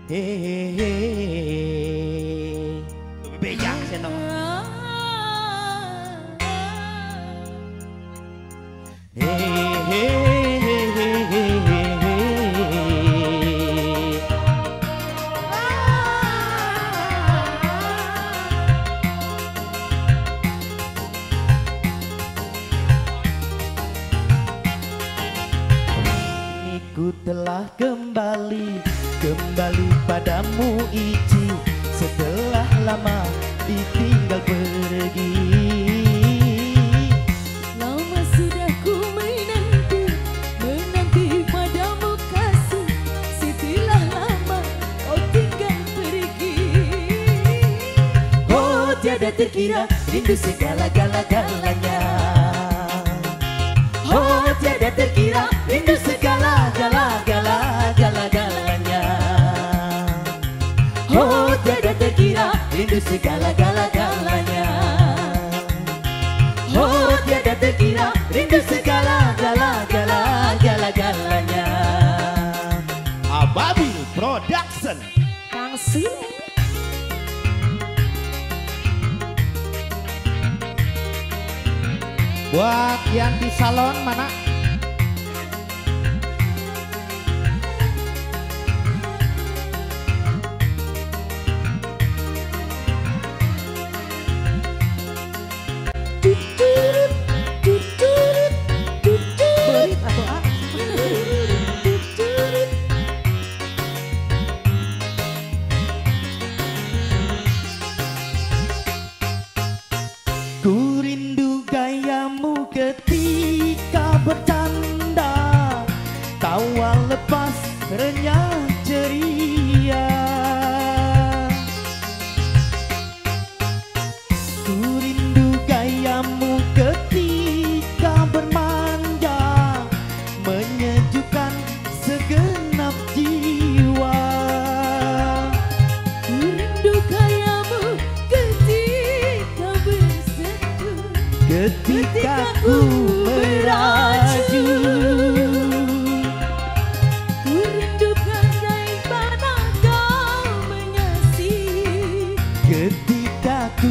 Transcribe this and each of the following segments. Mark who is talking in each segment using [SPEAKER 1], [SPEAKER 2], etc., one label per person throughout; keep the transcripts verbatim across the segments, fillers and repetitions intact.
[SPEAKER 1] Hehehe. Lebih bejang sih no. Ku telah kembali, kembali padamu Ici, setelah lama ditinggal pergi.
[SPEAKER 2] Lama sudah ku menanti, menanti padamu kasih, setelah lama kau tinggal pergi.
[SPEAKER 1] Oh tiada terkira rindu segala-gala-galanya. Oh tiada terkira rindu segala-gala-gala-gala-galanya. Oh tiada terkira rindu segala-gala-galanya. Oh tiada terkira rindu segala-gala-gala-gala-galanya. Ababil Production.
[SPEAKER 2] Kang Sile.
[SPEAKER 1] Buat yang di salon mana?
[SPEAKER 2] Berit atau A?
[SPEAKER 1] Ku rindu gayamu ketika bercanda, tawa lepas renyah ceria. Ku rindu gayamu ketika bermanja, menyejukkan segenap jiwa.
[SPEAKER 2] Ku rindu gayamu ketika berseduh,
[SPEAKER 1] Ketika ku meraju,
[SPEAKER 2] ku rindu bagaimana kau mengasihi.
[SPEAKER 1] ketika ku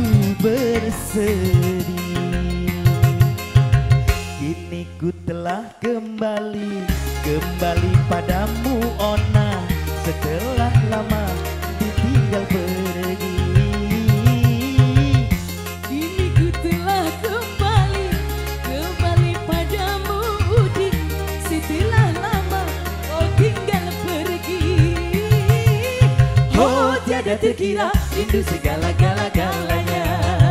[SPEAKER 1] bersedih. Kini ku telah kembali, kembali padamu Ona, setelah lama ditinggal pergi.
[SPEAKER 2] Kini ku telah kembali, kembali padamu Udi, setelah lama kau tinggal pergi.
[SPEAKER 1] Oh tiada terkira rindu segala-gala-galanya.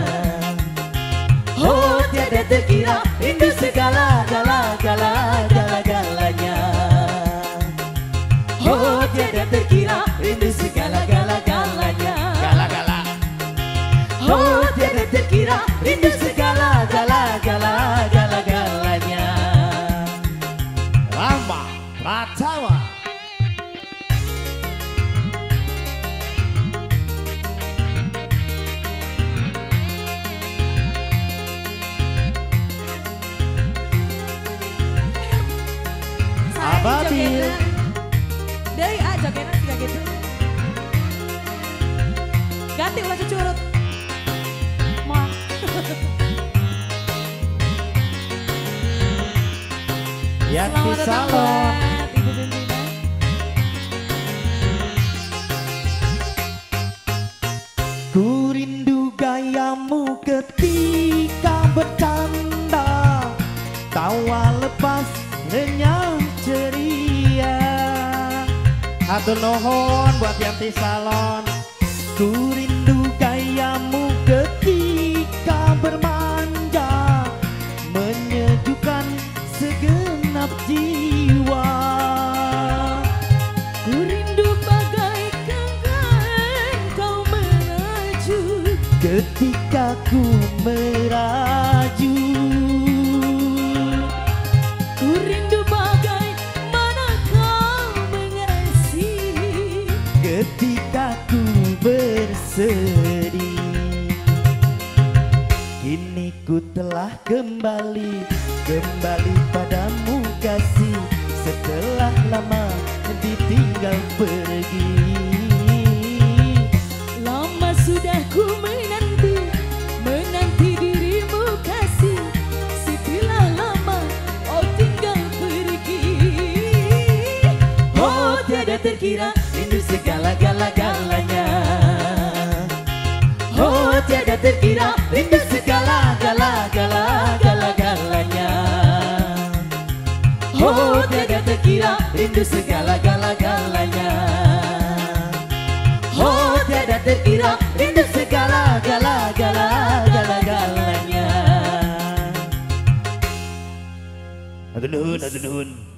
[SPEAKER 1] Oh tiada terkira rindu segala-gala-gala-gala-galanya. Oh tiada terkira rindu segala-gala-galanya. Gala-gala. Oh tiada terkira rindu segala-gala-gala-gala-galanya. Rama Pratawa. Ababil.
[SPEAKER 2] Dari A jogetan tiga gitu. Ganti ulah cucurut. Mau.
[SPEAKER 1] Yang di
[SPEAKER 2] Selamat datang
[SPEAKER 1] salon.
[SPEAKER 2] buat Ibu pimpinan.
[SPEAKER 1] Ku rindu gayamu ketika bercanda, tawa lepas renyah ceria. Hatur nuhun buat yang di salon. Ku rindu gayamu ketika bermanja, menyejukkan segenap jiwa.
[SPEAKER 2] Ku rindu bagaikan kau melaju,
[SPEAKER 1] Ketika ku meraju,
[SPEAKER 2] ku rindu bagaimana kau mengasihi.
[SPEAKER 1] ketika ku bersedih. Kini ku telah kembali, kembali padamu kasih, setelah lama ditinggal pergi. terkira rindu segala-gala-galanya. Oh tiada terkira rindu segala-gala-gala-gala-galanya. Oh tiada terkira rindu segala-gala-galanya. Oh tiada terkira rindu segala-gala-gala-gala-galanya. Atur nuhun, atur nuhun.